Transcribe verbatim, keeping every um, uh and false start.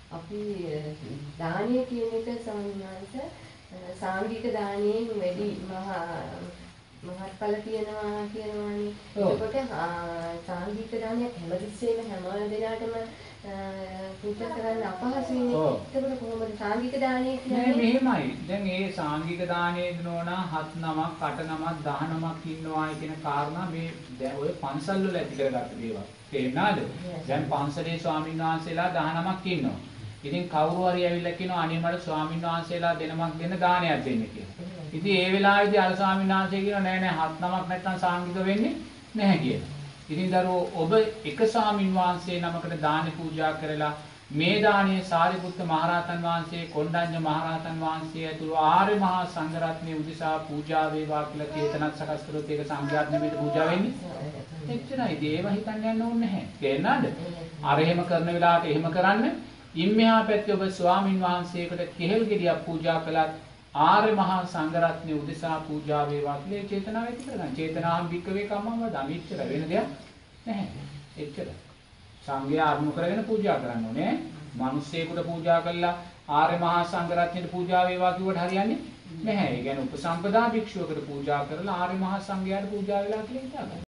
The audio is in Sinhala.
අපි දානීය කියන එක සම්මානස සාංගික දානයෙන් වැඩි මහා මහත්ඵල තියෙනවා කියනවානේ. එතකොට සාංගික දානයක් හැමතිස්සෙම හැම දෙනාටම පූජා කරන්න අපහසුයිනේ. එතකොට කොහොමද සාංගික දානය කියන්නේ? මෙහෙමයි. දැන් මේ සාංගික දානයේ නෝනා හත් නමක් අට නමක් දහ නමක් ඉන්නවායි කියන කාරණා මේ දැන් ඔය පන්සල් වල ඇති කරගත්ත දේවල්. තේරුණාද? දැන් පන්සලේ ස්වාමීන් වහන්සේලා දහ නමක් ඉන්නවා. ඉතින් කවුරු හරි ඇවිල්ලා කියනවා අනේ මට ස්වාමීන් වහන්සේලා දෙනමක් දෙන්න දානයක් දෙන්න කියලා. ඉතින් ඒ වෙලාවේදී අර ස්වාමීන් වහන්සේ කියනවා නෑ නෑ හත් නමක් නැත්තම් සාංගික වෙන්නේ නැහැ කියලා. ඉතින් දරුවෝ ඔබ එක ස්වාමීන් වහන්සේ නමකට දාන පූජා කරලා මේ දානීය සාරිපුත්ත මහරහතන් වහන්සේ කොණ්ඩඤ්ඤ මහරහතන් වහන්සේ ඇතුළු ආර්ය මහා සංඝරත්නය උදෙසා පූජා වේවා කියලා චේතනක් සකස් කරොත් ඒක සංඝයාත් නෙමෙයි පූජා වෙන්නේ. එච්චරයි. දේව හිතන්න යන්න ඕනේ නැහැ. තේරෙනවද? අර එහෙම කරන වෙලාවට එහෙම කරන්න. ඉන් මෙහා පැත්තේ ඔබ ස්වාමින් වහන්සේකට කෙහෙල් ගෙඩියක් පූජා කළත් ආර්ය මහා සංඝරත්නය උදෙසා පූජා වේවා කියලා චේතනාව ඇති කරගන්න. චේතනාම් භික්කවේ කම්මං වදාමි. එච්චර වෙන දෙයක් නැහැ. එච්චර. සංඝයා අරමුණු කරගෙන පූජා කරන්න ඕනේ. මිනිස්සෙකුට පූජා කළා ආර්ය මහා සංඝරත්නයට පූජා වේවා කිව්වට හරියන්නේ නැහැ. ඒ කියන්නේ උපසම්පදා භික්ෂුවකට පූජා කරලා ආර්ය මහා සංඝයාට පූජා වෙලා කියලා හිතාගන්න.